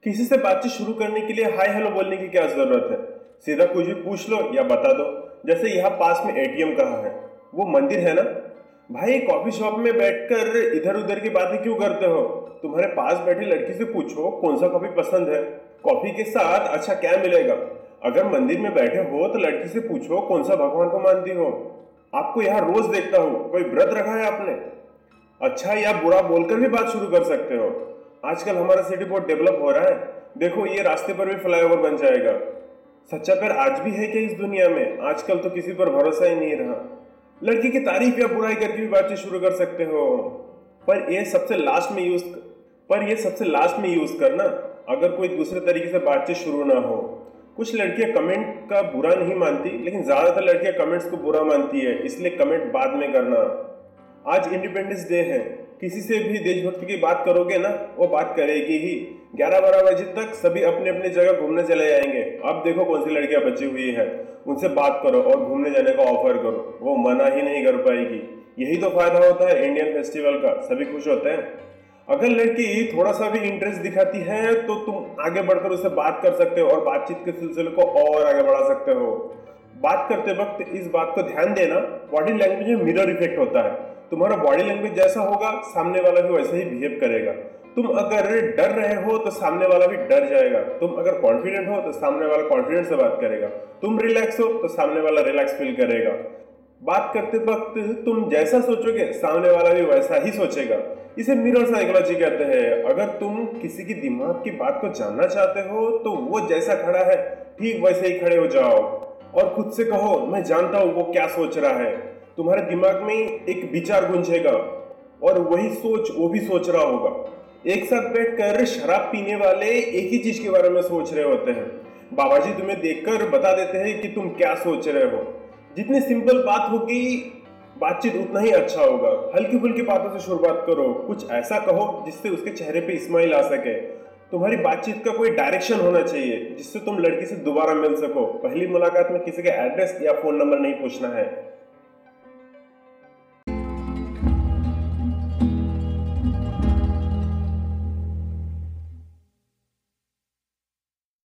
किसी से बातचीत शुरू करने के लिए हाय हेलो बोलने की क्या जरूरत है। सीधा कुछ भी पूछ लो या बता दो। जैसे यहाँ पास में एटीएम कहाँ है, वो मंदिर है ना। भाई कॉफी शॉप में बैठकर इधर उधर की बातें क्यों करते हो। तुम्हारे पास बैठी लड़की से पूछो कौन सा कॉफी पसंद है, कॉफी के साथ अच्छा क्या मिलेगा। अगर मंदिर में बैठे हो तो लड़की से पूछो कौन सा भगवान को मानती हो। आपको यहाँ रोज देखता हूँ, कोई व्रत रखा है आपने। अच्छा या बुरा बोलकर भी बात शुरू कर सकते हो। आजकल हमारा सिटी बहुत डेवलप हो रहा है, देखो ये रास्ते पर भी फ्लाईओवर बन जाएगा। सच्चा प्यार आज भी है क्या इस दुनिया में? आजकल तो किसी पर भरोसा ही नहीं रहा। लड़की की तारीफ या बुराई करके भी बातचीत शुरू कर सकते हो, पर ये सबसे लास्ट में यूज करना, अगर कोई दूसरे तरीके से बातचीत शुरू ना हो। कुछ लड़कियां कमेंट का बुरा नहीं मानती, लेकिन ज्यादातर लड़कियां कमेंट्स को बुरा मानती है, इसलिए कमेंट बाद में करना। आज इंडिपेंडेंस डे है, किसी से भी देशभक्ति की बात करोगे ना, वो बात करेगी ही। 11-12 बजे तक सभी अपने अपने जगह घूमने चले जाएंगे। अब देखो कौन सी लड़कियां बची हुई है, उनसे बात करो और घूमने जाने का ऑफर करो, वो मना ही नहीं कर पाएगी। यही तो फायदा होता है इंडियन फेस्टिवल का, सभी खुश होते हैं। अगर लड़की थोड़ा सा भी इंटरेस्ट दिखाती है तो तुम आगे बढ़कर उससे बात कर सकते हो और बातचीत के सिलसिले को और आगे बढ़ा सकते हो। बात करते वक्त इस बात को ध्यान देना, बॉडी लैंग्वेज में मिरर इफेक्ट होता है। तुम्हारा बॉडी लैंग्वेज जैसा होगा सामने वाला भी वैसे ही बिहेव करेगा। तुम अगर डर रहे हो तो सामने वाला भी डर जाएगा, तुम अगर कॉन्फिडेंट हो तो सामने वाला कॉन्फिडेंट से बात करेगा, तुम रिलैक्स हो तो सामने वाला रिलैक्स फील करेगा। बात करते वक्त तुम जैसा सोचोगे सामने वाला भी वैसा ही सोचेगा। इसे मिरर साइकोलॉजी कहते हैं। अगर तुम किसी की दिमाग की बात को जानना चाहते हो तो वो जैसा खड़ा है ठीक वैसे ही खड़े हो जाओ और खुद से कहो मैं जानता हूँ वो क्या सोच रहा है। तुम्हारे दिमाग में एक विचार गूंजेगा और वही सोच वो भी सोच रहा होगा। एक साथ बैठकर शराब पीने वाले एक ही चीज के बारे में सोच रहे होते हैं। बाबा जी तुम्हें देखकर बता देते हैं कि तुम क्या सोच रहे हो। जितनी सिंपल बात होगी बातचीत उतना ही अच्छा होगा। हल्की फुल्की बातों से शुरुआत करो, कुछ ऐसा कहो जिससे उसके चेहरे पे स्माइल आ सके। तुम्हारी बातचीत का कोई डायरेक्शन होना चाहिए जिससे तुम लड़की से दोबारा मिल सको। पहली मुलाकात में किसी का एड्रेस या फोन नंबर नहीं पूछना है।